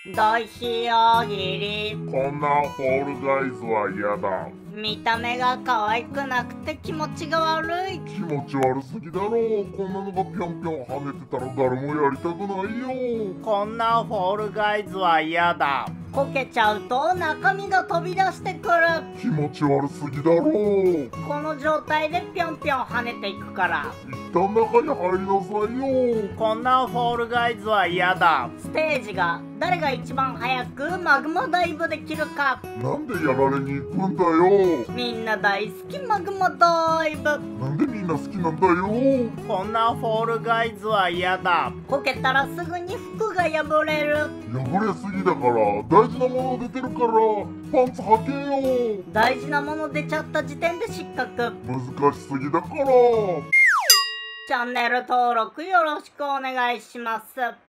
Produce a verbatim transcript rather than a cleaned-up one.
大日大喜利。 こんなフォールガイズは嫌だ。 見た目が可愛くなくて気持ちが悪い。 気持ち悪すぎだろ。こんなのがぴょんぴょん跳ねてたら誰もやりたくないよ。 こんなフォールガイズは嫌だ。 こけちゃうと中身が飛び出してくる。 気持ち悪すぎだろ。 この状態でぴょんぴょん跳ねていくから。 一旦中に入りなさいよ。 こんなフォールガイズは嫌だ。 ステージが誰が一番早くマグマダイブできるか。 なんでやられに行くんだよ。 みんな大好きマグマダイブ。 なんでみんな好きなんだよ。 こんなフォールガイズは嫌だ。 こけたらすぐに服が破れる。 破れすぎだから大事なもの出てるからパンツ履けよ。 大事なもの出ちゃった時点で失格。 難しすぎだから。 チャンネル登録よろしくお願いします。